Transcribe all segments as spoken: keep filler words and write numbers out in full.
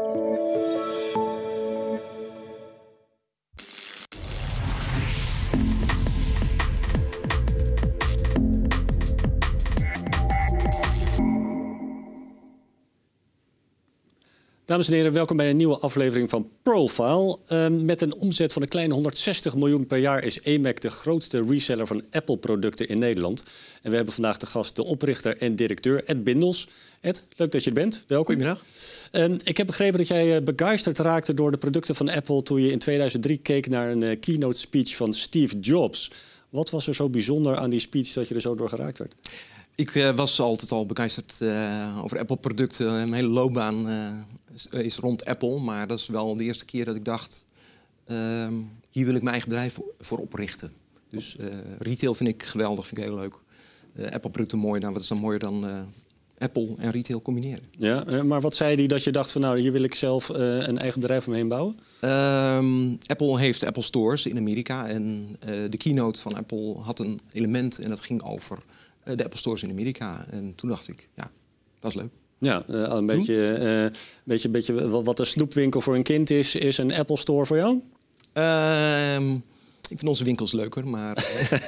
Dames en heren, welkom bij een nieuwe aflevering van Profile. Uh, met een omzet van een kleine honderdzestig miljoen per jaar is A M E C de grootste reseller van Apple-producten in Nederland. En we hebben vandaag de gast de oprichter en directeur Ed Bindels. Ed, leuk dat je er bent. Welkom. Goedemiddag. Uh, ik heb begrepen dat jij uh, begeisterd raakte door de producten van Apple toen je in tweeduizend drie keek naar een uh, keynote speech van Steve Jobs. Wat was er zo bijzonder aan die speech dat je er zo door geraakt werd? Ik uh, was altijd al begeisterd uh, over Apple-producten. Mijn hele loopbaan uh, is, is rond Apple. Maar dat is wel de eerste keer dat ik dacht... Uh, hier wil ik mijn eigen bedrijf voor, voor oprichten. Dus uh, retail vind ik geweldig, vind ik heel leuk. Uh, Apple-producten mooi. Nou, wat is dan mooier dan uh, Apple en retail combineren? Ja, uh, maar wat zei hij dat je dacht van nou, hier wil ik zelf uh, een eigen bedrijf omheen bouwen? Um, Apple heeft Apple Stores in Amerika. En uh, de keynote van Apple had een element en dat ging over... de Apple Stores in Amerika. En toen dacht ik, ja, dat is leuk. Ja, uh, een beetje, uh, beetje, beetje wat een snoepwinkel voor een kind is, is een Apple Store voor jou? Uh, ik vind onze winkels leuker, maar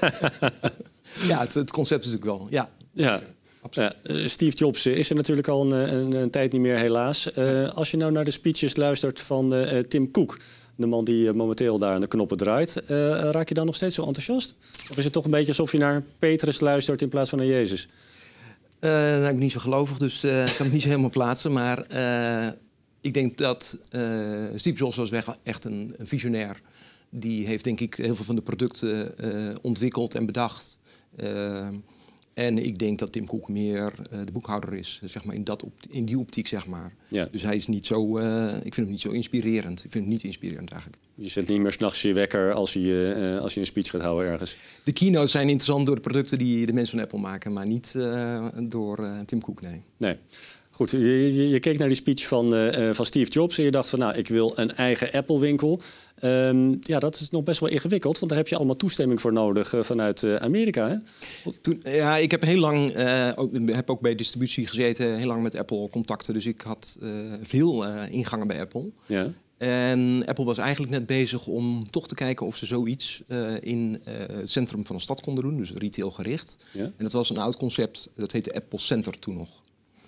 ja, het, het concept is natuurlijk wel, ja. Ja. Ja, Steve Jobs is er natuurlijk al een, een, een tijd niet meer, helaas. Uh, als je nou naar de speeches luistert van uh, Tim Cook, de man die uh, momenteel daar aan de knoppen draait, uh, raak je dan nog steeds zo enthousiast? Of is het toch een beetje alsof je naar Petrus luistert in plaats van naar Jezus? Uh, nou, ik ben niet zo gelovig, dus uh, ik kan het niet zo helemaal plaatsen. Maar uh, ik denk dat uh, Steve Jobs was echt een, een visionair. Die heeft denk ik heel veel van de producten uh, ontwikkeld en bedacht. Uh, En ik denk dat Tim Cook meer uh, de boekhouder is, zeg maar in, dat op, in die optiek, zeg maar. Ja. Dus hij is niet zo, uh, ik vind hem niet zo inspirerend. Ik vind hem niet inspirerend eigenlijk. Je zet niet meer 's nachts je wekker als je, uh, als je een speech gaat houden ergens? De keynotes zijn interessant door de producten die de mensen van Apple maken, maar niet uh, door uh, Tim Cook, nee. Nee. Goed, je, je, je keek naar die speech van, uh, van Steve Jobs en je dacht van nou, ik wil een eigen Apple-winkel. Um, ja, dat is nog best wel ingewikkeld, want daar heb je allemaal toestemming voor nodig uh, vanuit uh, Amerika, hè? Toen, ja, ik heb heel lang, uh, ook, heb ook bij distributie gezeten, heel lang met Apple contacten. Dus ik had uh, veel uh, ingangen bij Apple. Ja. En Apple was eigenlijk net bezig om toch te kijken of ze zoiets uh, in uh, het centrum van een stad konden doen, dus retail gericht. Ja. En dat was een oud concept, dat heette Apple Center toen nog.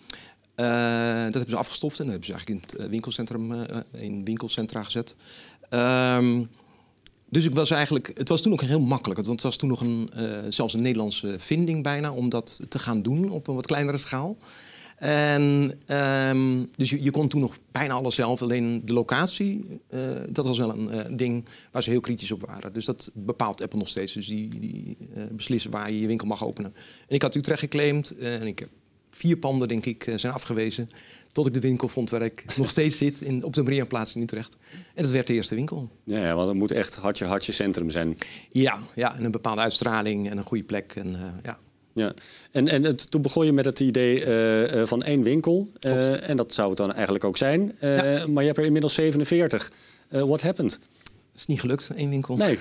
Uh, dat hebben ze afgestoft en dat hebben ze eigenlijk in het winkelcentrum, uh, in winkelcentra gezet. Um, dus ik was eigenlijk, het was toen ook heel makkelijk. Want het was toen nog een, uh, zelfs een Nederlandse vinding bijna om dat te gaan doen op een wat kleinere schaal. En, um, dus je, je kon toen nog bijna alles zelf. Alleen de locatie, uh, dat was wel een uh, ding waar ze heel kritisch op waren. Dus dat bepaalt Apple nog steeds. Dus die, die uh, beslissen waar je je winkel mag openen. En ik had Utrecht geclaimd uh, en ik heb vier panden, denk ik, uh, zijn afgewezen. Tot ik de winkel vond waar ik nog steeds zit, in, op de Mariaplaats in Utrecht. En dat werd de eerste winkel. Ja, ja, want het moet echt hartje, hartje centrum zijn. Ja, ja, en een bepaalde uitstraling en een goede plek. En, uh, ja. Ja. En, en het, toen begon je met het idee uh, van één winkel. Uh, en dat zou het dan eigenlijk ook zijn. Uh, ja. Maar je hebt er inmiddels zevenenveertig. Uh, what happened? Het is niet gelukt, één winkel. Nee.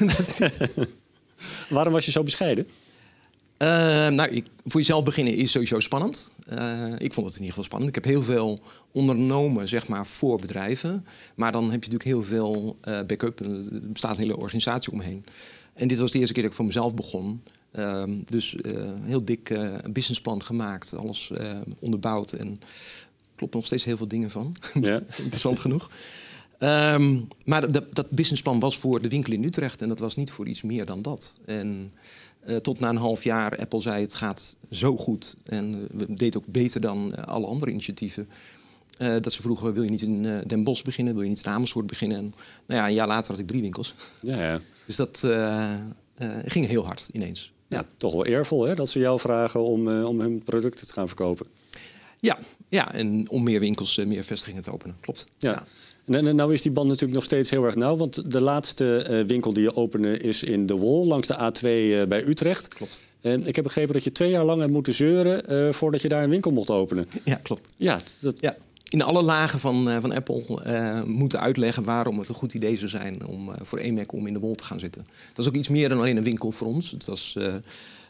Waarom was je zo bescheiden? Uh, nou, ik, voor jezelf beginnen is sowieso spannend. Uh, ik vond het in ieder geval spannend. Ik heb heel veel ondernomen, zeg maar, voor bedrijven. Maar dan heb je natuurlijk heel veel uh, backup. Er bestaat een hele organisatie omheen. En dit was de eerste keer dat ik voor mezelf begon. Uh, dus uh, heel dik uh, businessplan gemaakt. Alles uh, onderbouwd. En er kloppen nog steeds heel veel dingen van. Ja. Interessant genoeg. Um, maar dat, dat businessplan was voor de winkel in Utrecht. En dat was niet voor iets meer dan dat. En Uh, tot na een half jaar, Apple zei het gaat zo goed. En uh, we deden ook beter dan uh, alle andere initiatieven. Uh, dat ze vroegen, wil je niet in uh, Den Bosch beginnen? Wil je niet in Amersfoort beginnen? En, nou ja, een jaar later had ik drie winkels. Ja, ja. Dus dat uh, uh, ging heel hard ineens. Ja, ja, toch wel eervol hè, dat ze jou vragen om, uh, om hun producten te gaan verkopen. Ja, ja, en om meer winkels, uh, meer vestigingen te openen. Klopt. Ja. Ja. En, en nou is die band natuurlijk nog steeds heel erg nauw. Want de laatste uh, winkel die je opende is in De Wol, langs de A twee uh, bij Utrecht. Klopt. En ik heb begrepen dat je twee jaar lang hebt moeten zeuren uh, voordat je daar een winkel mocht openen. Ja, klopt. Ja, dat... ja. In alle lagen van, uh, van Apple uh, moeten uitleggen waarom het een goed idee zou zijn om uh, voor A M E C om in De Wol te gaan zitten. Dat is ook iets meer dan alleen een winkel voor ons. Het was uh,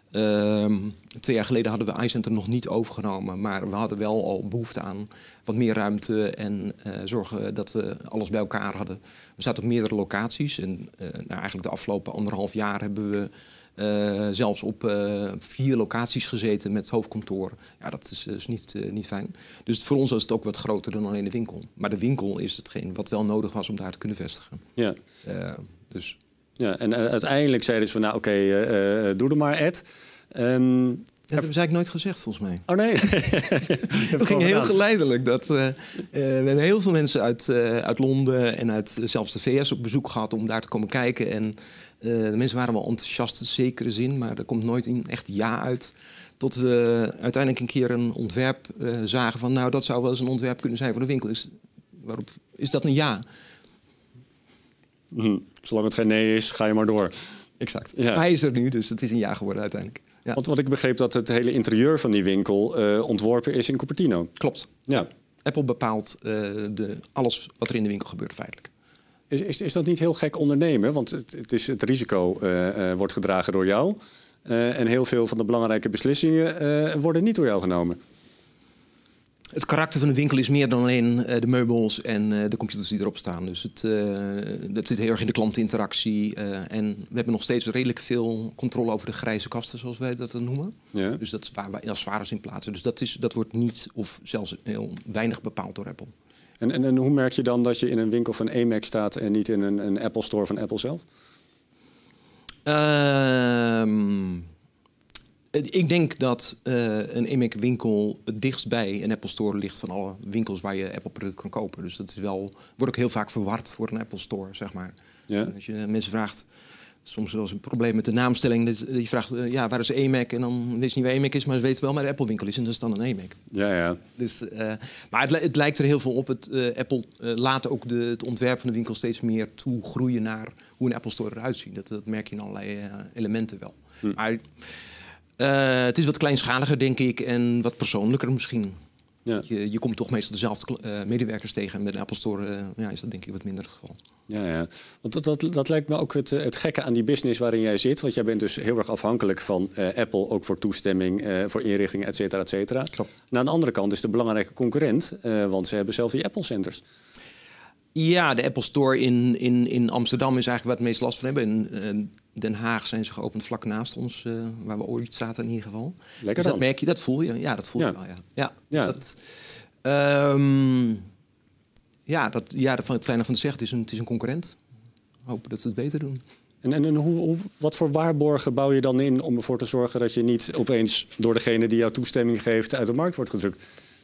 Uh, twee jaar geleden hadden we iCenter nog niet overgenomen, maar we hadden wel al behoefte aan wat meer ruimte en uh, zorgen dat we alles bij elkaar hadden. We zaten op meerdere locaties en uh, nou, eigenlijk de afgelopen anderhalf jaar hebben we uh, zelfs op uh, vier locaties gezeten met hoofdkantoor. Ja, dat is, is niet, uh, niet fijn. Dus voor ons was het ook wat groter dan alleen de winkel. Maar de winkel is hetgeen wat wel nodig was om daar te kunnen vestigen. Ja. Uh, dus... Ja, en uh, uiteindelijk zeiden ze van, nou oké, okay, uh, uh, doe er maar, Ed. Um, dat hebben ze eigenlijk nooit gezegd, volgens mij. Oh nee? Het ging heel geleidelijk. Dat, uh, uh, we hebben heel veel mensen uit, uh, uit Londen en uit uh, zelfs de V S op bezoek gehad om daar te komen kijken. En uh, de mensen waren wel enthousiast, in zekere zin, maar er komt nooit een echt ja uit. Tot we uiteindelijk een keer een ontwerp uh, zagen van, nou dat zou wel eens een ontwerp kunnen zijn voor de winkel. Is, waarop, is dat een ja? Mm, zolang het geen nee is, ga je maar door. Exact. Ja. Hij is er nu, dus het is een ja geworden uiteindelijk. Ja. Want wat ik begreep dat het hele interieur van die winkel uh, ontworpen is in Cupertino. Klopt. Ja. Apple bepaalt uh, de, alles wat er in de winkel gebeurt feitelijk. Is, is, is dat niet heel gek ondernemen? Want het, het, is, het risico uh, uh, wordt gedragen door jou. Uh, en heel veel van de belangrijke beslissingen uh, worden niet door jou genomen. Het karakter van de winkel is meer dan alleen uh, de meubels en uh, de computers die erop staan. Dus het, uh, dat zit heel erg in de klantinteractie. Uh, en we hebben nog steeds redelijk veel controle over de grijze kasten, zoals wij dat noemen. Ja. Dus dat is waar wij als zwaar in plaatsen. Dus dat, is, dat wordt niet of zelfs heel weinig bepaald door Apple. En, en, en hoe merk je dan dat je in een winkel van A M A C staat en niet in een, een Apple Store van Apple zelf? Uh, Ik denk dat uh, een A M A C winkel het dichtst bij een Apple Store ligt van alle winkels waar je Apple producten kan kopen. Dus dat is wel, wordt ook heel vaak verward voor een Apple Store, zeg maar. Ja. Als je mensen vraagt, soms wel eens een probleem met de naamstelling. Dat je vraagt, uh, ja, waar is A M A C? En dan weet je niet waar A M A C is, maar ze weten wel waar de Apple winkel is. En dat is dan een A M A C. Ja, ja. Dus, uh, maar het, het lijkt er heel veel op. Het, uh, Apple uh, laat ook de, het ontwerp van de winkel steeds meer toe groeien naar hoe een Apple Store eruit ziet. Dat, dat merk je in allerlei uh, elementen wel. Hm. Maar Uh, het is wat kleinschaliger, denk ik, en wat persoonlijker misschien. Ja. Je, je komt toch meestal dezelfde uh, medewerkers tegen. En met een Apple Store uh, ja, is dat denk ik wat minder het geval. Ja, ja. Want dat, dat, dat lijkt me ook het, het gekke aan die business waarin jij zit. Want jij bent dus heel erg afhankelijk van uh, Apple, ook voor toestemming, uh, voor inrichtingen, et cetera, et cetera. Klopt. Nou, aan de andere kant is de belangrijke concurrent, uh, want ze hebben zelf die Apple Centers. Ja, de Apple Store in, in, in Amsterdam is eigenlijk waar we het meest last van hebben. In uh, Den Haag zijn ze geopend vlak naast ons, uh, waar we ooit zaten in ieder geval. Lekker dus dan. Dat merk je, dat voel je. Ja, dat voel ja. je wel, ja. Ja, ja. Dus dat, um, ja, dat, ja, dat van het kleine van het zegt, het is een, het is een concurrent. Hopen dat ze het beter doen. En, en, en hoe, hoe, wat voor waarborgen bouw je dan in om ervoor te zorgen dat je niet opeens door degene die jou toestemming geeft uit de markt wordt gedrukt?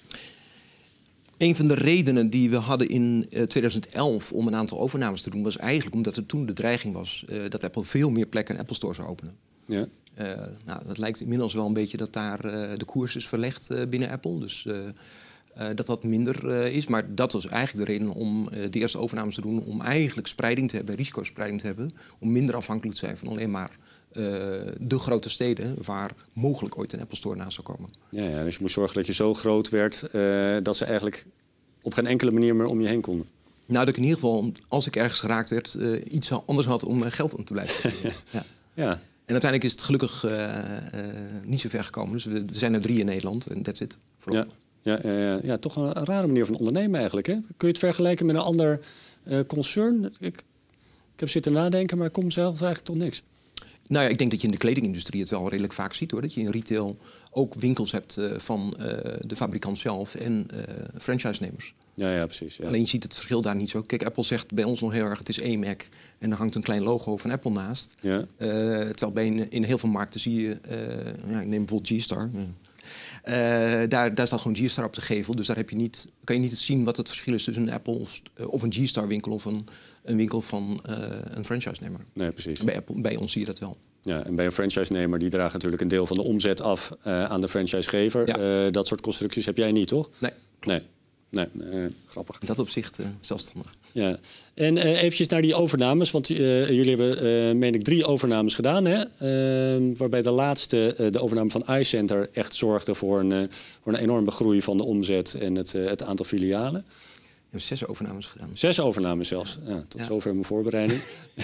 Een van de redenen die we hadden in uh, tweeduizend elf om een aantal overnames te doen, was eigenlijk omdat er toen de dreiging was uh, dat Apple veel meer plekken in Apple Store zou openen. Ja. Uh, nou, het lijkt inmiddels wel een beetje dat daar uh, de koers is verlegd uh, binnen Apple. Dus uh, uh, dat dat minder uh, is. Maar dat was eigenlijk de reden om uh, de eerste overnames te doen, om eigenlijk spreiding te hebben, risicospreiding te hebben, om minder afhankelijk te zijn van alleen maar Uh, de grote steden waar mogelijk ooit een Apple Store naast zou komen. Ja, ja, dus je moest zorgen dat je zo groot werd uh, dat ze eigenlijk op geen enkele manier meer om je heen konden. Nou, dat ik in ieder geval, als ik ergens geraakt werd, uh, iets anders had om uh, geld om te blijven. ja. Ja. En uiteindelijk is het gelukkig uh, uh, niet zo ver gekomen. Dus we, er zijn er drie in Nederland en that's it. Ja. Ja, ja, ja, ja, toch een, een rare manier van ondernemen eigenlijk. Hè? Kun je het vergelijken met een ander uh, concern? Ik, ik heb zitten nadenken, maar ik kom zelf eigenlijk tot niks. Nou ja, ik denk dat je in de kledingindustrie het wel redelijk vaak ziet, hoor. Dat je in retail ook winkels hebt uh, van uh, de fabrikant zelf en uh, franchise-nemers. Ja, ja, precies. Ja. Alleen je ziet het verschil daar niet zo. Kijk, Apple zegt bij ons nog heel erg, het is A M A C. En er hangt een klein logo van Apple naast. Ja. Uh, terwijl bij in, in heel veel markten zie je, uh, ja, ik neem bijvoorbeeld G-Star. Ja. Uh, daar, daar staat gewoon G-Star op de gevel. Dus daar heb je niet, kan je niet zien wat het verschil is tussen een Apple of, uh, of een G-Star winkel of een, een winkel van uh, een franchise-nemer. Nee, precies. Bij, Apple, bij ons zie je dat wel. Ja, en bij een franchise-nemer, die draagt natuurlijk een deel van de omzet af uh, aan de franchisegever. Ja. Uh, dat soort constructies heb jij niet, toch? Nee. Nee. Nee, uh, grappig. In dat opzicht uh, zelfstandig. Ja. En uh, eventjes naar die overnames, want uh, jullie hebben, uh, meen ik, drie overnames gedaan, hè? Uh, waarbij de laatste, uh, de overname van iCenter, echt zorgde voor een, uh, voor een enorme groei van de omzet en het, uh, het aantal filialen. We hebben zes overnames gedaan. Zes overnames zelfs. Ja, tot ja. zover mijn voorbereiding.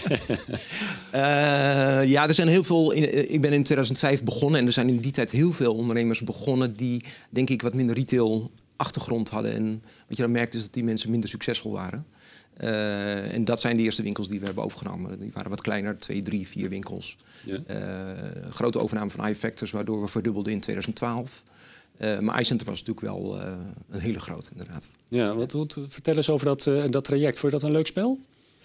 uh, ja, er zijn heel veel. In, ik ben in tweeduizend vijf begonnen en er zijn in die tijd heel veel ondernemers begonnen die, denk ik, wat minder retail achtergrond hadden. En wat je dan merkt is dat die mensen minder succesvol waren. Uh, en dat zijn de eerste winkels die we hebben overgenomen. Die waren wat kleiner, twee, drie, vier winkels. Ja. Uh, grote overname van iFactors, waardoor we verdubbelden in tweeduizend twaalf. Uh, maar iCenter was natuurlijk wel uh, een hele grote, inderdaad. Ja, wat, wat, vertel eens over dat, uh, dat traject. Vond je dat een leuk spel?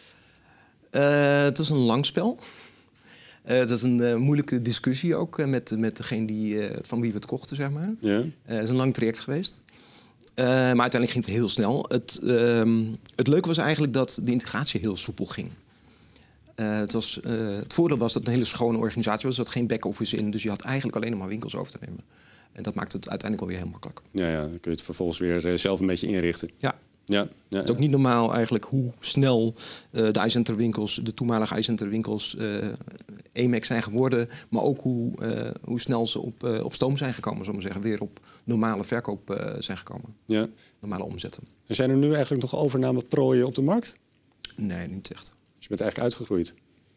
Uh, het was een lang spel. Uh, het was een uh, moeilijke discussie ook uh, met, met degene die, uh, van wie we het kochten, zeg maar. Ja. Uh, het is een lang traject geweest. Uh, maar uiteindelijk ging het heel snel. Het, uh, het leuke was eigenlijk dat de integratie heel soepel ging. Uh, het, was, uh, het voordeel was dat het een hele schone organisatie was. Er zat geen back-office in, dus je had eigenlijk alleen maar winkels over te nemen. En dat maakt het uiteindelijk alweer heel makkelijk. Ja, ja, dan kun je het vervolgens weer uh, zelf een beetje inrichten. Ja. Ja, ja, het is ook niet normaal eigenlijk hoe snel uh, de iCenter winkels, de toenmalige iCenter winkels, uh, A M E C zijn geworden. Maar ook hoe, uh, hoe snel ze op, uh, op stoom zijn gekomen, zullen we zeggen. Weer op normale verkoop uh, zijn gekomen. Ja. Normale omzetten. En zijn er nu eigenlijk nog overnameprooien op de markt? Nee, niet echt. Dus je bent eigenlijk uitgegroeid?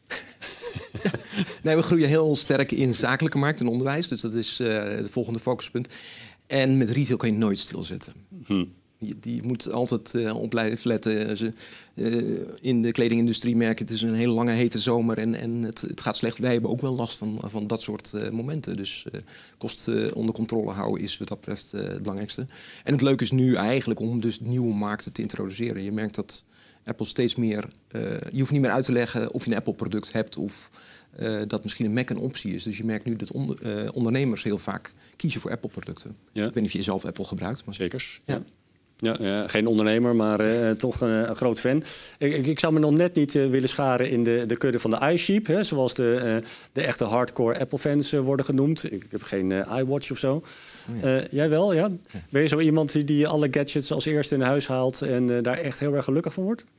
Ja. Nee, we groeien heel sterk in zakelijke markt en onderwijs. Dus dat is uh, het volgende focuspunt. En met retail kan je nooit stilzetten. Hm. Je, die moet altijd uh, op blijven letten. Ze, uh, in de kledingindustrie merken het is een hele lange hete zomer en, en het, het gaat slecht. Wij hebben ook wel last van, van dat soort uh, momenten. Dus uh, kosten uh, onder controle houden is wat dat betreft uh, het belangrijkste. En het leuke is nu eigenlijk om dus nieuwe markten te introduceren. Je merkt dat Apple steeds meer... Uh, je hoeft niet meer uit te leggen of je een Apple-product hebt of uh, dat misschien een Mac een optie is. Dus je merkt nu dat onder, uh, ondernemers heel vaak kiezen voor Apple-producten. Ja. Ik weet niet of je zelf Apple gebruikt. Maar... Zekers, ja. Ja, ja, geen ondernemer, maar uh, toch uh, een groot fan. Ik, ik, ik zou me nog net niet uh, willen scharen in de, de kudde van de iSheep. Hè, zoals de, uh, de echte hardcore Apple-fans uh, worden genoemd. Ik, ik heb geen uh, iWatch of zo. Ja. Uh, jij wel, ja? ja? Ben je zo iemand die, die alle gadgets als eerste in huis haalt en uh, daar echt heel erg gelukkig van wordt?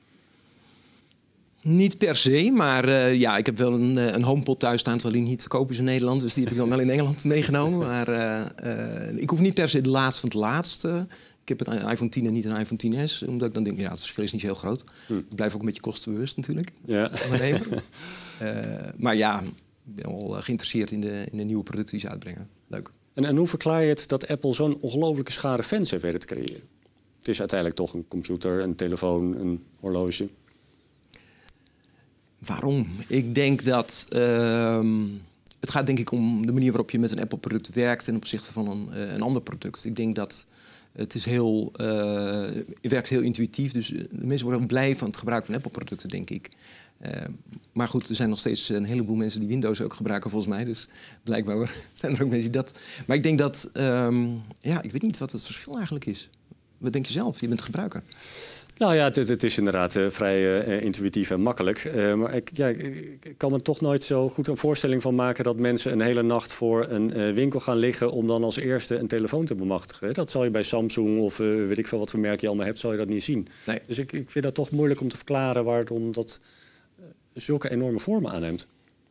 Niet per se, maar uh, ja, ik heb wel een, een HomePod thuis staan, terwijl die niet te koop is in Nederland. Dus die heb ik dan wel in Engeland meegenomen. Maar uh, uh, ik hoef niet per se de laatste van het laatste. Ik heb een iPhone tien en niet een iPhone tien S. Omdat ik dan denk, ja, het verschil is niet zo heel groot. Hm. Ik blijf ook een beetje kostenbewust natuurlijk. Ja. uh, maar ja, ik ben wel geïnteresseerd in de, in de nieuwe producten die ze uitbrengen. Leuk. En, en hoe verklaar je het dat Apple zo'n ongelofelijke schare fans heeft weten te creëren? Het is uiteindelijk toch een computer, een telefoon, een horloge. Waarom? Ik denk dat... Uh, het gaat denk ik om de manier waarop je met een Apple-product werkt ten opzichte van een, uh, een ander product. Ik denk dat het is heel... Uh, het werkt heel intuïtief, dus de mensen worden blij van het gebruik van Apple-producten, denk ik. Uh, maar goed, er zijn nog steeds een heleboel mensen die Windows ook gebruiken, volgens mij. Dus blijkbaar zijn er ook mensen die dat... Maar ik denk dat... Um, ja, ik weet niet wat het verschil eigenlijk is. Wat denk je zelf? Je bent de gebruiker. Nou ja, het, het is inderdaad uh, vrij uh, intuïtief en makkelijk. Uh, maar ik, ja, ik kan me toch nooit zo goed een voorstelling van maken dat mensen een hele nacht voor een uh, winkel gaan liggen om dan als eerste een telefoon te bemachtigen. Dat zal je bij Samsung of uh, weet ik veel wat voor merk je allemaal hebt, zal je dat niet zien. Nee. Dus ik, ik vind dat toch moeilijk om te verklaren waarom dat uh, zulke enorme vormen aanneemt.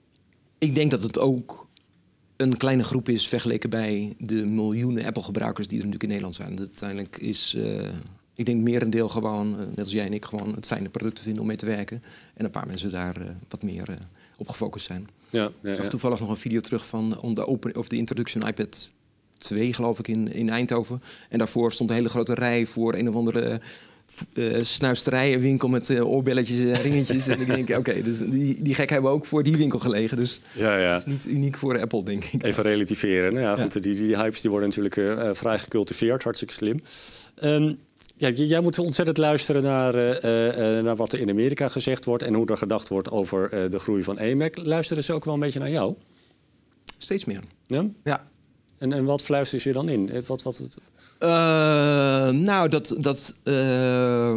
Ik denk dat het ook een kleine groep is vergeleken bij de miljoenen Apple-gebruikers die er natuurlijk in Nederland zijn. Uiteindelijk is... Uh, Ik denk merendeel gewoon, net als jij en ik, gewoon het fijne product te vinden om mee te werken. En een paar mensen daar uh, wat meer uh, op gefocust zijn. Ja, ja, ik zag ja. toevallig nog een video terug van om de, open, of de introductie van iPad twee, geloof ik, in, in Eindhoven. En daarvoor stond een hele grote rij voor een of andere uh, snuisterijenwinkel met uh, oorbelletjes en ringetjes. En ik denk, oké, okay, dus die, die gek hebben ook voor die winkel gelegen. Dus ja, ja. dat is niet uniek voor Apple, denk ik. Even relativeren. Nou ja, goed, ja. Die, die hypes die worden natuurlijk uh, vrij gecultiveerd, hartstikke slim. Um, Ja, jij moet ontzettend luisteren naar, uh, uh, naar wat er in Amerika gezegd wordt en hoe er gedacht wordt over uh, de groei van A M E C. Luisteren ze ook wel een beetje naar jou? Steeds meer. Ja? Ja. En, en wat fluisteren ze je dan in? Wat, wat het... uh, nou, dat... dat uh,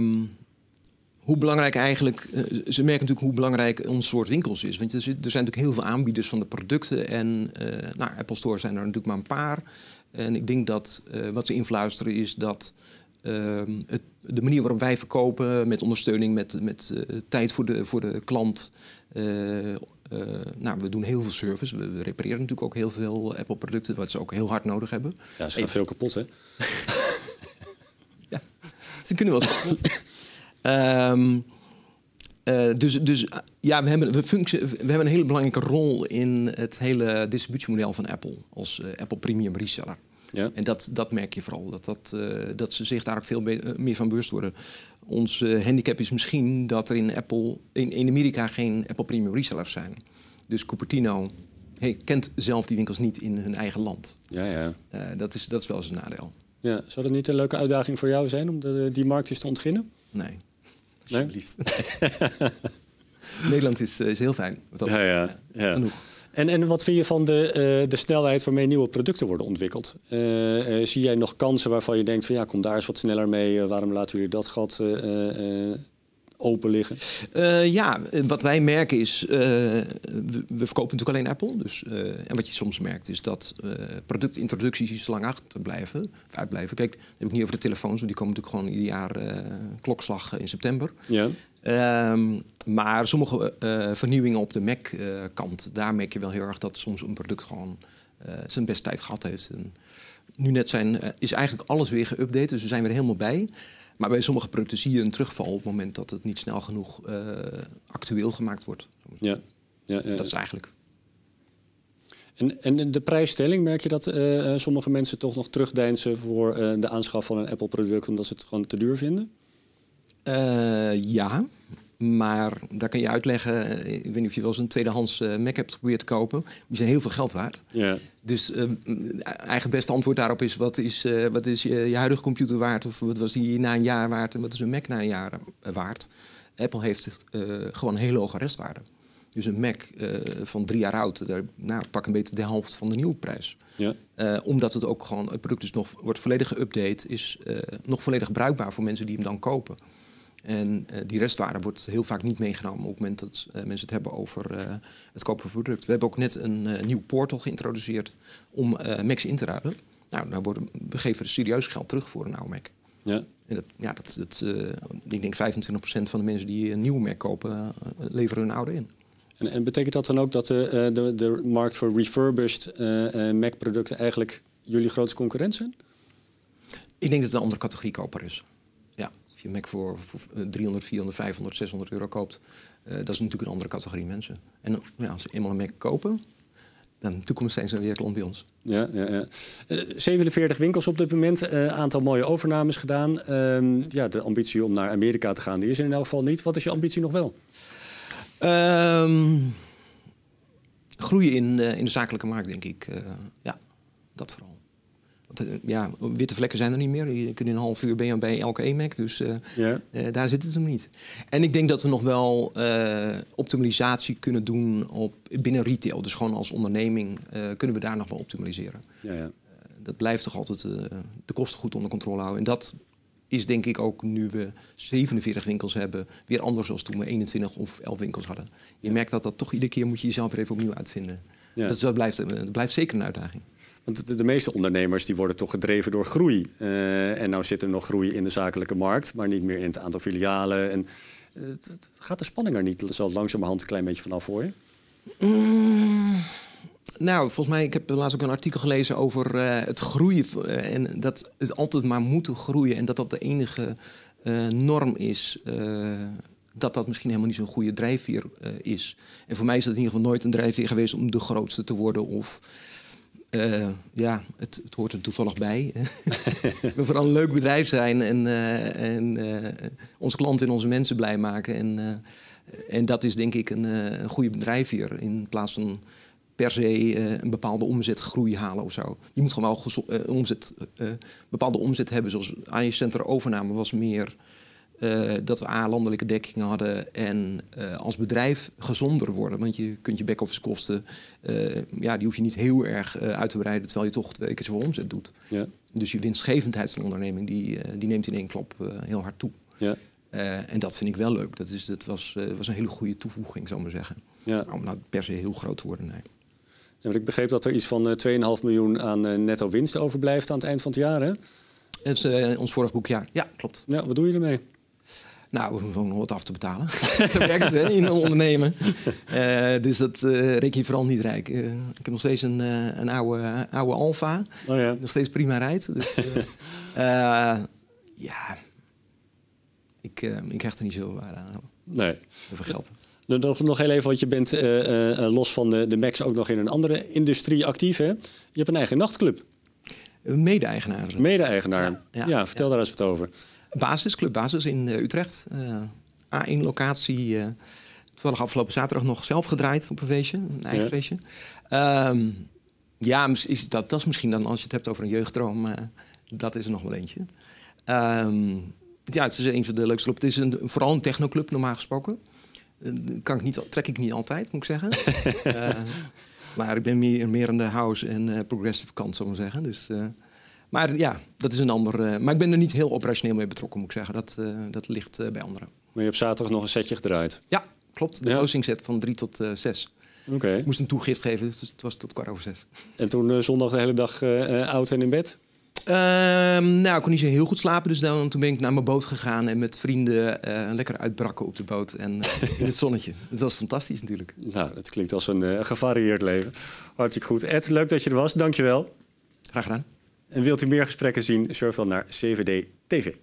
hoe belangrijk eigenlijk... Uh, ze merken natuurlijk hoe belangrijk ons soort winkels is. Want er zijn natuurlijk heel veel aanbieders van de producten. En uh, nou, Apple Store zijn er natuurlijk maar een paar. En ik denk dat uh, wat ze influisteren is dat... Uh, het, de manier waarop wij verkopen, met ondersteuning, met, met uh, tijd voor de, voor de klant. Uh, uh, nou, we doen heel veel service. We, we repareren natuurlijk ook heel veel Apple-producten, wat ze ook heel hard nodig hebben. Ja, ze gaan veel kapot, hè? Ja. Ze kunnen wel eens kapot. um, uh, dus dus uh, ja, we hebben, we, functie, we hebben een hele belangrijke rol in het hele distributiemodel van Apple. Als uh, Apple Premium Reseller. Ja. En dat, dat merk je vooral. Dat, dat, uh, dat ze zich daar ook veel meer van bewust worden. Ons uh, handicap is misschien dat er in, Apple, in, in Amerika geen Apple Premium Resellers zijn. Dus Cupertino hey, kent zelf die winkels niet in hun eigen land. Ja, ja. Uh, dat, is, dat is wel eens een nadeel. Ja, zou dat niet een leuke uitdaging voor jou zijn om de, die markt eens te ontginnen? Nee, alsjeblieft. Nee? Nederland is, is heel fijn. Dat ja, ja, ja. Genoeg. En, en wat vind je van de, uh, de snelheid waarmee nieuwe producten worden ontwikkeld? Uh, uh, zie jij nog kansen waarvan je denkt van ja, kom daar eens wat sneller mee. Uh, waarom laten jullie dat gat uh, uh, open liggen? Uh, ja, wat wij merken is, uh, we, we verkopen natuurlijk alleen Apple. Dus, uh, en wat je soms merkt is dat uh, productintroducties iets lang achter blijven, of uitblijven. Kijk, dat heb ik niet over de telefoons, want die komen natuurlijk gewoon ieder jaar uh, klokslag in september. Ja. Um, maar sommige uh, vernieuwingen op de Mac-kant, uh, daar merk je wel heel erg dat soms een product gewoon uh, zijn beste tijd gehad heeft. En nu net zijn, uh, is eigenlijk alles weer geüpdate, dus we zijn weer helemaal bij. Maar bij sommige producten zie je een terugval op het moment dat het niet snel genoeg uh, actueel gemaakt wordt. Ja. Ja, ja. Dat is eigenlijk. En, en de prijsstelling, merk je dat uh, sommige mensen toch nog terugdeinzen voor uh, de aanschaf van een Apple-product omdat ze het gewoon te duur vinden? Uh, ja, maar daar kan je uitleggen. Ik weet niet of je wel eens een tweedehands uh, Mac hebt geprobeerd te kopen. Die zijn heel veel geld waard. Ja. Dus uh, eigenlijk het beste antwoord daarop is: wat is, uh, wat is je, je huidige computer waard? Of wat was die na een jaar waard? En wat is een Mac na een jaar waard? Apple heeft uh, gewoon een hele hoge restwaarde. Dus een Mac uh, van drie jaar oud, daar nou, pak een beetje de helft van de nieuwe prijs. Ja. Uh, omdat het ook gewoon, het product dus nog wordt volledig geüpdate, is uh, nog volledig bruikbaar voor mensen die hem dan kopen. En uh, die restwaarde wordt heel vaak niet meegenomen op het moment dat uh, mensen het hebben over uh, het kopen van product. We hebben ook net een uh, nieuw portal geïntroduceerd om uh, Macs in te ruilen. Nou, daar worden, we geven serieus geld terug voor een oude Mac. Ja. En dat, ja, dat, dat, uh, ik denk vijfentwintig procent van de mensen die een nieuwe Mac kopen, uh, leveren hun oude in. En, en betekent dat dan ook dat de, de, de markt voor refurbished uh, uh, Mac-producten eigenlijk jullie grootste concurrent zijn? Ik denk dat het een andere categorie koper is. Ja, als je een Mac voor, voor driehonderd, vierhonderd, vijfhonderd, zeshonderd euro koopt, uh, dat is natuurlijk een andere categorie mensen. En ja, als ze eenmaal een Mac kopen, dan toekomst zijn ze weer klant bij ons. Ja, ja, ja. Uh, zevenenveertig winkels op dit moment, een uh, aantal mooie overnames gedaan. Uh, ja, de ambitie om naar Amerika te gaan, die is er in elk geval niet. Wat is je ambitie nog wel? Um, groeien in, uh, in de zakelijke markt, denk ik. Uh, ja, dat vooral. Want, uh, ja, witte vlekken zijn er niet meer. Je kunt in een half uur ben je bij elke e-Mac, dus uh, ja. uh, daar zit het hem niet. En ik denk dat we nog wel uh, optimalisatie kunnen doen op, binnen retail. Dus gewoon als onderneming uh, kunnen we daar nog wel optimaliseren. Ja, ja. Uh, dat blijft toch altijd uh, de kosten goed onder controle houden. En dat is denk ik ook, nu we zevenenveertig winkels hebben, weer anders dan toen we eenentwintig of elf winkels hadden. Je merkt dat dat toch iedere keer moet je jezelf weer even opnieuw uitvinden. Ja. Dat, dat, blijft, dat blijft zeker een uitdaging. Want de, de meeste ondernemers die worden toch gedreven door groei. Uh, en nou zit er nog groei in de zakelijke markt, maar niet meer in het aantal filialen. En, uh, gaat de spanning er niet zo langzamerhand een klein beetje vanaf voor je? Mm. Nou, volgens mij, ik heb laatst ook een artikel gelezen over uh, het groeien. Uh, en dat het altijd maar moeten groeien. En dat dat de enige uh, norm is. Uh, dat dat misschien helemaal niet zo'n goede drijfveer uh, is. En voor mij is dat in ieder geval nooit een drijfveer geweest om de grootste te worden. Of uh, ja, het, het hoort er toevallig bij. We willen vooral een leuk bedrijf zijn. En, uh, en uh, onze klanten en onze mensen blij maken. En, uh, en dat is denk ik een, uh, een goede drijfveer. In plaats van per se uh, een bepaalde omzetgroei halen of zo. Je moet gewoon wel uh, omzet, uh, bepaalde omzet hebben. Zoals A I Center overname was meer uh, dat we A, landelijke dekking hadden en uh, als bedrijf gezonder worden. Want je kunt je back-office kosten, uh, ja, die hoef je niet heel erg uh, uit te breiden, terwijl je toch twee keer zoveel omzet doet. Ja. Dus je winstgevendheid van de onderneming, die, uh, die neemt in één klap uh, heel hard toe. Ja. Uh, en dat vind ik wel leuk. Dat, is, dat was, uh, was een hele goede toevoeging, zou ik maar zeggen. Ja. Om nou per se heel groot te worden, nee. Ja, want ik begreep dat er iets van uh, twee komma vijf miljoen aan uh, netto winst overblijft aan het eind van het jaar, hè? Dat is uh, ons vorig boekjaar. Ja, klopt. Ja, wat doe je ermee? Nou, we hoeven nog wat af te betalen. Zo werkt het, hè, in een ondernemen. Uh, dus dat uh, reken je vooral niet rijk. Uh, ik heb nog steeds een, uh, een oude, oude Alfa. Oh ja. Nog steeds prima rijdt. Dus, uh, uh, ja, uh, ik hecht er niet zo uh, aan. Nee. Over geld. Nog, nog heel even, want je bent uh, uh, los van de, de Macs ook nog in een andere industrie actief, hè? Je hebt een eigen nachtclub. Mede-eigenaar. Mede-eigenaar. Ja, ja, ja, vertel ja. daar eens wat over. Basis, Club Basis in uh, Utrecht. Uh, A één locatie. Uh, toevallig afgelopen zaterdag nog zelf gedraaid op een feestje. Een eigen ja. feestje. Um, ja, is dat, dat is misschien dan, als je het hebt over een jeugddroom, uh, dat is er nog wel eentje. Um, ja, het is een van de leukste clubs. Het is een, vooral een technoclub, normaal gesproken. Uh, kan ik niet, trek ik niet altijd, moet ik zeggen. uh, maar ik ben meer, meer aan de house en uh, progressive kant, zou ik maar zeggen. Dus, uh, maar ja, dat is een ander. Uh, maar ik ben er niet heel operationeel mee betrokken, moet ik zeggen. Dat, uh, dat ligt uh, bij anderen. Maar je hebt zaterdag nog een setje gedraaid? Ja, klopt. De ja. closing set van drie tot uh, zes. Okay. Ik moest een toegift geven, dus het was tot kwart over zes. En toen uh, zondag de hele dag uh, oud en in bed? Uh, nou, ik kon niet zo heel goed slapen, dus dan, toen ben ik naar mijn boot gegaan en met vrienden uh, lekker uitbrakken op de boot en uh, in het zonnetje. Dat was fantastisch natuurlijk. Nou, dat klinkt als een uh, gevarieerd leven. Hartstikke goed. Ed, leuk dat je er was. Dankjewel. Graag gedaan. En wilt u meer gesprekken zien, surf dan naar C V D T V.